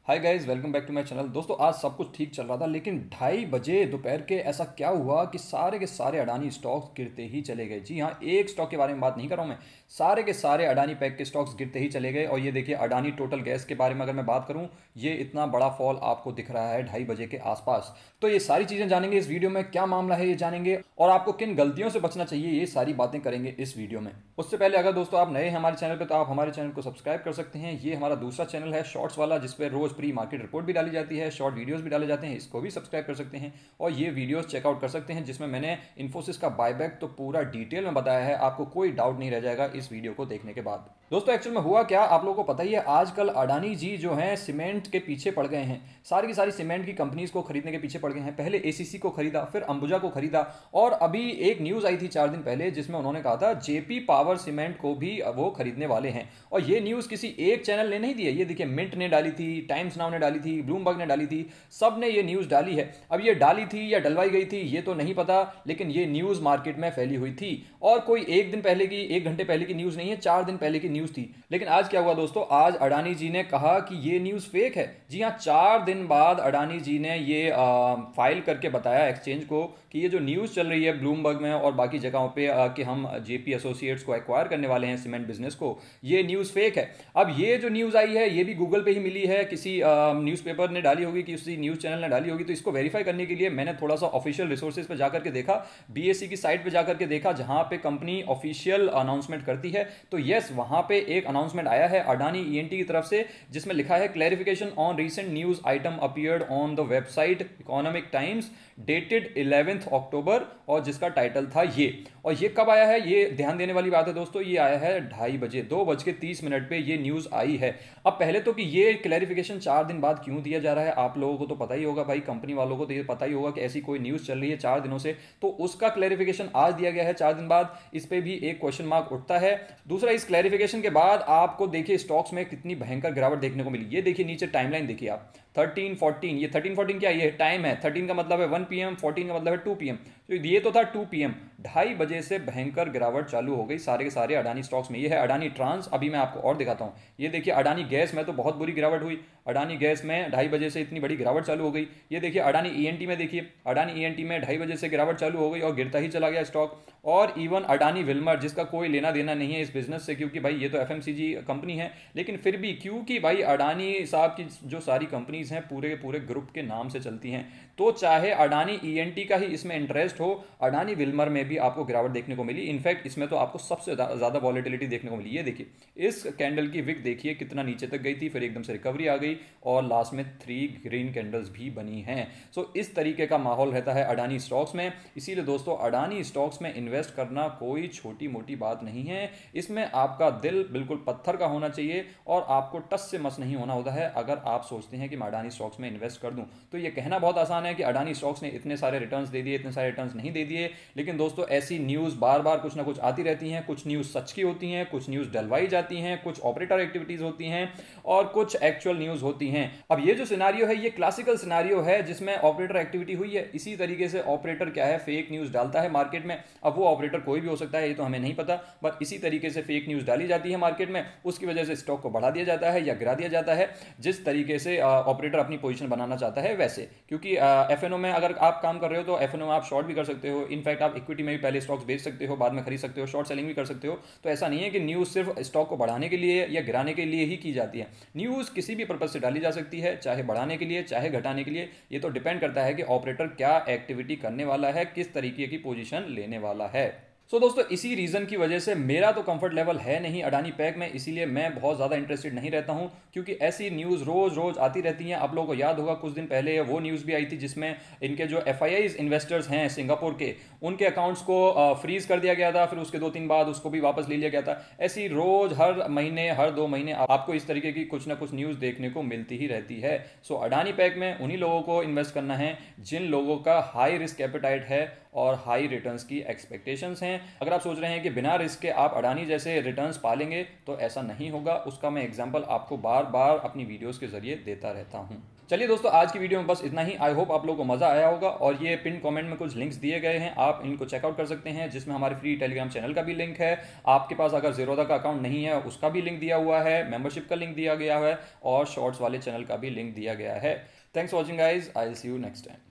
Hi guys, welcome back to my channel. दोस्तों, आज सब कुछ ठीक चल रहा था, लेकिन 2:30 बजे दोपहर के ऐसा क्या हुआ कि सारे के सारे अडानी स्टॉक्स गिरते ही चले गए। जी हाँ, एक स्टॉक के बारे में बात नहीं कर रहा हूँ मैं, सारे के सारे अडानी पैक के स्टॉक्स गिरते ही चले गए। और ये देखिए, अडानी टोटल गैस के बारे में अगर मैं बात करूँ, ये इतना बड़ा फॉल आपको दिख रहा है 2:30 बजे के आसपास। तो ये सारी चीज़ें जानेंगे इस वीडियो में, क्या मामला है ये जानेंगे, और आपको किन गलतियों से बचना चाहिए, ये सारी बातें करेंगे इस वीडियो में। उससे पहले अगर दोस्तों आप नए हैं हमारे चैनल पे, तो आप हमारे चैनल को सब्सक्राइब कर सकते हैं। ये हमारा दूसरा चैनल है शॉर्ट्स वाला, जिसपे रोज प्री मार्केट रिपोर्ट भी डाली जाती है, शॉर्ट वीडियोस भी डाले जाते हैं, इसको भी सब्सक्राइब कर सकते हैं। और ये वीडियोस चेकआउट कर सकते हैं, जिसमें मैंने इन्फोसिस का बायबैक तो पूरा डिटेल में बताया है, आपको कोई डाउट नहीं रह जाएगा इस वीडियो को देखने के बाद। दोस्तों, एक्चुअल में हुआ क्या, आप लोगों को पता ही है, आजकल अडानी जी जो हैं सीमेंट के पीछे पड़ गए हैं। सारी की सारी सीमेंट की कंपनीज को खरीदने के पीछे पड़ गए हैं। पहले एसीसी को खरीदा, फिर अंबुजा को खरीदा, और अभी एक न्यूज आई थी 4 दिन पहले, जिसमें उन्होंने कहा था जेपी पावर सीमेंट को भी वो खरीदने वाले हैं। और ये न्यूज किसी एक चैनल ने नहीं दी है, ये देखिए मिंट ने डाली थी, टाइम्स नाउ ने डाली थी, ब्लूमबर्ग ने डाली थी, सब ने ये न्यूज डाली है। अब ये डाली थी या डलवाई गई थी ये तो नहीं पता, लेकिन ये न्यूज मार्केट में फैली हुई थी। और कोई एक दिन पहले की, 1 घंटे पहले की न्यूज नहीं है, 4 दिन पहले की न्यूज थी। लेकिन आज क्या हुआ दोस्तों, आज अडानी जी ने कहा कि ये न्यूज फेक है। जी हाँ, 4 दिन बाद अडानी जी ने ये फाइल करके बताया एक्सचेंज को कि ये जो न्यूज चल रही है ब्लूमबर्ग में और बाकी जगहों पे कि हम जेपी एसोसिएट्स को एक्वायर करने वाले हैं सीमेंट बिजनेस को, ये न्यूज फेक है। अब ये जो न्यूज आई है ये भी गूगल पे ही मिली है, किसी न्यूज़पेपर ने डाली होगी, किसी न्यूज चैनल ने डाली होगी। तो इसको वेरीफाई करने के लिए मैंने थोड़ा सा ऑफिशियल रिसोर्सेज पे जाकर के देखा, बीएससी की साइट पे जाकर के देखा, जहां पे कंपनी ऑफिशियल अनाउंसमेंट करती है। तो यस, वहां पे एक अनाउंसमेंट आया है अडानी ईएनटी की तरफ से, जिसमें लिखा है clarification on recent news item appeared on the website Economic Times dated 11 October, और जिसका टाइटल था ये। और ये कब आया है, ये ध्यान देने वाली बात है दोस्तों, ये आया है 2:30 बजे, 2:30 पे ये न्यूज आई है। अब पहले तो कि ये क्लैरिफिकेशन 4 दिन बाद क्यों दिया जा रहा है, आप लोगों को तो पता ही होगा भाई, कंपनी वालों को तो ये पता ही होगा कि ऐसी कोई न्यूज चल रही है 4 दिनों से, तो उसका क्लैरिफिकेशन आज दिया गया है 4 दिन बाद। इस पे भी एक क्वेश्चन मार्क उठता है। दूसरा, इस क्लैरिफिकेशन के बाद आपको देखिए स्टॉक्स में कितनी भयंकर गिरावट देखने को मिली। ये देखिए नीचे टाइमलाइन देखिए आप, 13-14, ये 13-14 क्या, ये टाइम है, 13 का मतलब है 1 PM, 14 का मतलब है 2 PM। तो ये तो था 2 PM, 2:30 बजे से भयंकर गिरावट चालू हो गई सारे के सारे अडानी स्टॉक्स में। ये है अडानी ट्रांस, अभी मैं आपको और दिखाता हूँ। ये देखिए अडानी गैस में तो बहुत बुरी गिरावट हुई, अडानी गैस में 2:30 बजे से इतनी बड़ी गिरावट चालू हो गई। ये देखिए अडानी ईएनटी में, देखिए अडानी ईएनटी में 2:30 बजे से गिरावट चालू हो गई और गिरता ही चला गया स्टॉक। और इवन अडानी विल्मर, जिसका कोई लेना देना नहीं है इस बिजनेस से, क्योंकि भाई ये तो एफएमसीजी कंपनी है, लेकिन फिर भी क्योंकि भाई अडानी साहब की जो सारी कंपनीज हैं पूरे के पूरे ग्रुप के नाम से चलती हैं, तो चाहे अडानी ईएनटी का ही इसमें इंटरेस्ट हो, अडानी विल्मर में भी आपको गिरावट देखने को मिली। इनफैक्ट इसमें तो आपको सबसे ज्यादा वॉलेटिलिटी देखने को मिली। ये देखिए इस कैंडल की विक देखिए कितना नीचे तक गई थी, फिर एकदम से रिकवरी आ गई और लास्ट में 3 ग्रीन कैंडल्स भी बनी हैं। सो इस तरीके का माहौल रहता है अडानी स्टॉक्स में। इसीलिए दोस्तों, अडानी स्टॉक्स में इन्वेस्ट करना कोई छोटी मोटी बात नहीं है। इसमें आपका दिल बिल्कुल पत्थर का होना चाहिए और आपको टस से मस नहीं होना होता है। अगर आप सोचते हैं कि मैं अडानी स्टॉक्स में इन्वेस्ट कर दूं, तो ये कहना बहुत आसान है कि अडानी स्टॉक्स ने इतने सारे रिटर्न्स दे दिए, इतने सारे रिटर्न्स नहीं दे दिए। लेकिन दोस्तों, ऐसी न्यूज़ बार बार कुछ ना कुछ आती रहती हैं। कुछ न्यूज़ सच की होती हैं, कुछ न्यूज़ डलवाई जाती हैं, कुछ ऑपरेटर एक्टिविटीज़ होती हैं और कुछ एक्चुअल न्यूज़ होती हैं। अब ये जो सिनारियो है, ये क्लासिकल सिनारियो है जिसमें ऑपरेटर एक्टिविटी हुई है। इसी तरीके से ऑपरेटर क्या है, फेक न्यूज़ डालता है मार्केट में। अब वो ऑपरेटर कोई भी हो सकता है, ये तो हमें नहीं पता, बट इसी तरीके से फेक न्यूज़ डाली जाती है मार्केट में, उसकी वजह से स्टॉक को बढ़ा दिया जाता है या गिरा दिया जाता है, जिस तरीके से ऑपरेटर अपनी पोजीशन बनाना चाहता है वैसे। क्योंकि एफएनओ में अगर आप काम कर रहे हो तो एफएनओ में आप शॉर्ट भी कर सकते हो। इनफैक्ट आप इक्विटी में भी पहले स्टॉक्स बेच सकते हो, बाद में खरीद सकते हो, शॉर्ट सेलिंग भी कर सकते हो। तो ऐसा नहीं है कि न्यूज़ सिर्फ स्टॉक को बढ़ाने के लिए या गिराने के लिए ही की जाती है। न्यूज़ किसी भी पर्पज से डाली जा सकती है, चाहे बढ़ाने के लिए चाहे घटाने के लिए। ये तो डिपेंड करता है कि ऑपरेटर क्या एक्टिविटी करने वाला है, किस तरीके की पोजीशन लेने वाला है। सो दोस्तों, इसी रीज़न की वजह से मेरा तो कंफर्ट लेवल है नहीं अडानी पैक में, इसीलिए मैं बहुत ज़्यादा इंटरेस्टेड नहीं रहता हूं। क्योंकि ऐसी न्यूज़ रोज़ रोज़ आती रहती हैं। आप लोगों को याद होगा कुछ दिन पहले वो न्यूज़ भी आई थी जिसमें इनके जो एफआईआईज इन्वेस्टर्स हैं सिंगापुर के, उनके अकाउंट्स को फ्रीज कर दिया गया था, फिर उसके 2-3 बाद उसको भी वापस ले लिया गया था। ऐसी रोज़ हर महीने हर 2 महीने आपको इस तरीके की कुछ ना कुछ न्यूज़ देखने को मिलती ही रहती है। सो अडानी पैक में उन्हीं लोगों को इन्वेस्ट करना है जिन लोगों का हाई रिस्क एपेटाइट है और हाई रिटर्न्स की एक्सपेक्टेशंस हैं। अगर आप सोच रहे हैं कि बिना रिस्क के आप अडानी जैसे रिटर्न्स पालेंगे तो ऐसा नहीं होगा। उसका मैं एग्जांपल आपको बार बार अपनी वीडियोस के जरिए देता रहता हूं। चलिए दोस्तों, आज की वीडियो में बस इतना ही। आई होप आप लोगों को मज़ा आया होगा। और ये पिन कमेंट में कुछ लिंक्स दिए गए हैं, आप इनको चेकआउट कर सकते हैं, जिसमें हमारे फ्री टेलीग्राम चैनल का भी लिंक है। आपके पास अगर ज़ीरोधा का अकाउंट नहीं है उसका भी लिंक दिया हुआ है, मेंबरशिप का लिंक दिया गया है और शॉर्ट्स वाले चैनल का भी लिंक दिया गया है। Thanks for watching guys, I will see you next time.